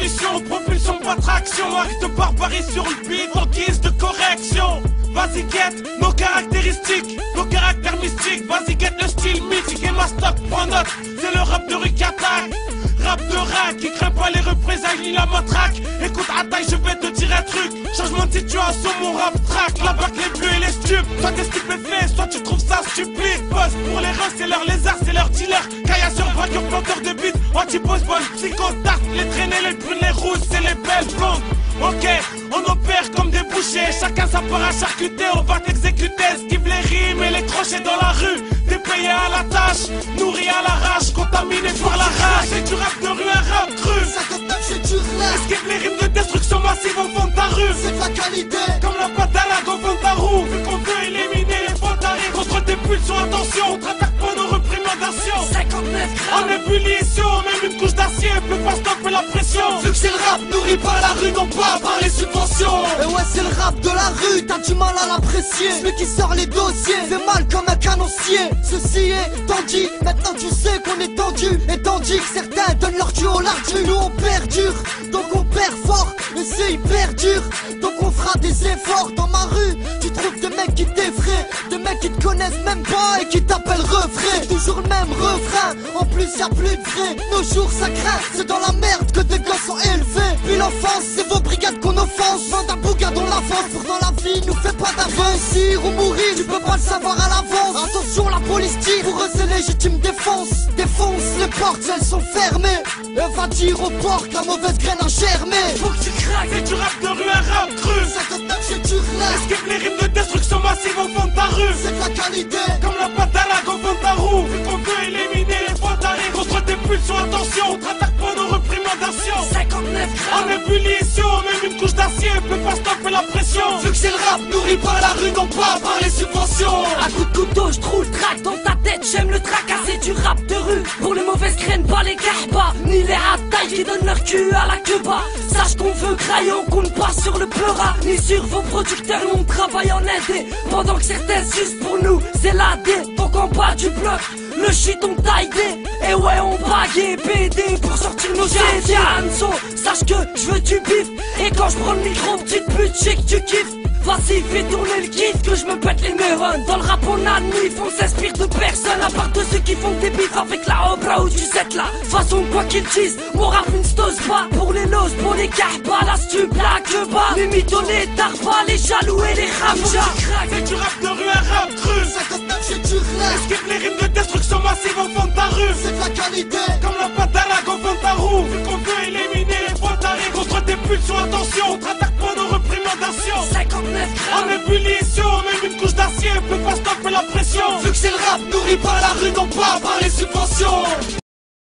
solution, propulsion, pas traction. Acte de barbarie sur le beat en guise de correction. Vas-y guette nos caractéristiques, nos caractères mystiques. Vas-y guette le style mythique et ma stock, prends note. C'est le rap de rue qui attaque, rap de rat qui craint pas les représailles ni la matraque. Écoute Ataï, je vais te dire un truc. Changement de situation, mon rap track. La bac, les bleus et les stupes. Soit t'es stupéfait, soit tu trouves ça stupide. Boss pour les russes, c'est leur lézard, c'est leur dealer. Caillasseur, vainqueur, planteur de beat. Anti-boss, bonne psychotarte. Les traînées, les brunes, les rousses, c'est les belles blondes. Ok, on opère comme des bouchers. Chacun sa part à charcuter, on va t'exécuter. Esquive les rimes et les crochets dans la rue. T'es payé à la tâche, nourri à la rage, contaminé par la rage. C'est du rap de rue, un rap cru. 59 c'est du rap. Esquive les rimes de destruction massive au fond de ta rue. C'est de la qualité. Comme la pâte à la au fond de ta roue. Vu qu'on veut éliminer les fantaries. Contre tes pulsions, attention, on traite pas nos réprimandations. 59 En ébullition, même une couche d'acier peut pas stopper la pression. Vu que c'est le rap nourri par la rue, non pas par les subventions. Et ouais, c'est le rap de la rue, t'as du mal à l'apprécier. Celui qui sort les dossiers fait mal comme un canoncier. Ceci est tendu, maintenant tu sais qu'on est tendu. Et tandis que certains donnent leur cul au lardu, nous on perdure, donc on perd fort. Et c'est hyper dur, donc on fera des efforts. Dans ma rue, tu trouves des mecs qui t'effraient, des mecs qui te connaissent même pas et qui t'appellent refrain. C'est toujours le même refrain, en plus y'a plus de vrai. Nos jours ça craint, c'est dans la merde que des gosses sont élevés. Puis l'enfance, c'est vos brigades qu'on offense. Vend un bouga dans l'avance, pourtant la vie nous fait pas d'avance. Réussir ou mourir, tu peux pas le savoir à l'avance. Attention, la police tire, pour eux c'est légitime défense. Défonce les portes, elles sont fermées. Et va dire aux porcs, la mauvaise graine a germé. Faut que tu craques, c'est du rap de rue, un rap cru. 59 c'est du rap. Esquive les rimes de destruction massive au fond de ta rue. C'est de la qualité. Comme la pâte à la au fond de ta roue. Vu qu'on veut éliminer les fantaries. Contre tes pulsions, attention, on traite pas nos réprimandations. 59 En ébullition, même une couche d'acier peut pas stopper la pression. Vu que c'est le rap nourri par la rue, non pas par les subventions. À coup de couteau, je trouve le trac dans ta tête, j'aime le tracasser du rap de rue. Pour les mauvaises graines, pas les kahba, ni les hatailles qui donnent leur cul à la queue bas. Sache qu'on veut grailler, on compte pas sur le pleura, ni sur vos producteurs, on travaille en indé. Pendant que certains s'usent pour nous, c'est l'AD, donc en bas du bloc. Le shit on t'a aidé, et ouais on bague et BD pour sortir nos CD. Anso, sache que je veux du bif, et quand je prends le micro, petite pute, je sais que tu kiffes. Vas-y, fais tourner le kit, que je me pète les neurones. Dans le rap on admire, on s'inspire de personne. À part de ceux qui font des bifs avec la obra ou du set là. Façon quoi qu'ils disent, mon rap ne stose pas. Pour les los, pour les kahba, la stup, la queue-bas. Les mythos, les tarpas, les jaloux et les ramjas. C'est du rap de rue, un rap cru. 59 c'est du rap. Esquive les rimes de destruction massive au fond de ta rue. C'est de la qualité. Comme la pâte à la au fond de ta roue. Vu qu'on veut éliminer les fantaries. Contre tes pulsions, attention, on traite pas nos réprimandations. 59 En ébullition, même une couche d'acier peut pas stopper la pression. Vu que c'est le rap nourri par la rue, non pas par les